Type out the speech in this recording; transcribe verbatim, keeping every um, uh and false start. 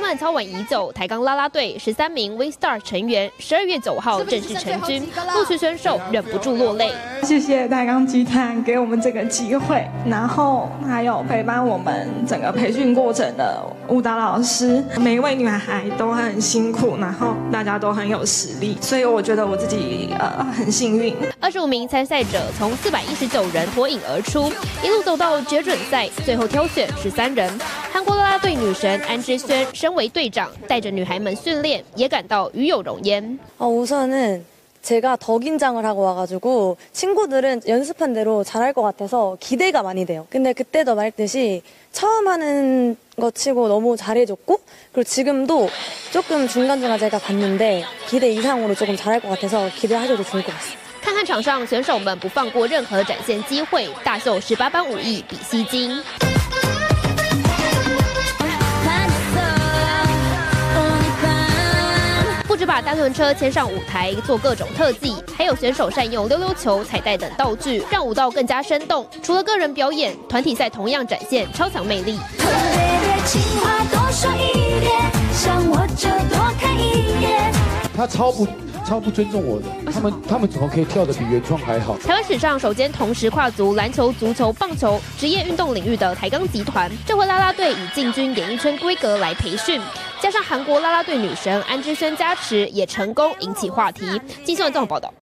们操完移走，台钢啦啦队十三名 V Star 成员十二月九号正式成军，陆续选手忍不住落泪。 谢谢台钢集团给我们这个机会，然后还有陪伴我们整个培训过程的舞蹈老师，每一位女孩都很辛苦，然后大家都很有实力，所以我觉得我自己呃很幸运。 二十五名参赛者从四百一十九人脱颖而出，一路走到决准赛，最后挑选十三人。韩国啦啦队女神安之轩身为队长，带着女孩们训练，也感到与有荣焉。 어, 우선은 제가 더 긴장을 하고 와가지고 친구들은 연습한 대로 잘할 것 같아서 기대가 많이 돼요. 근데 그때도 말했듯이 처음 하는 것 치고 너무 잘해줬고 그리고 지금도 조금 중간중간 제가 봤는데 기대 이상으로 조금 잘할 것 같아서 기대하셔도 좋을 것 같습니다. 看看场上选手们不放过任何展现机会，大秀十八般武艺比吸睛。 不止把单轮车牵上舞台做各种特技，还有选手善用溜溜球、彩带等道具，让舞蹈更加生动。除了个人表演，团体赛同样展现超强魅力。 他超不超不尊重我的，他们他们怎么可以跳得比原创还好？ 台湾史上首间同时跨足篮球、足球、棒球职业运动领域的台钢集团，这回啦啦队以进军演艺圈规格来培训。 加上韩国啦啦队女神安之轩加持，也成功引起话题。金新闻综合报道。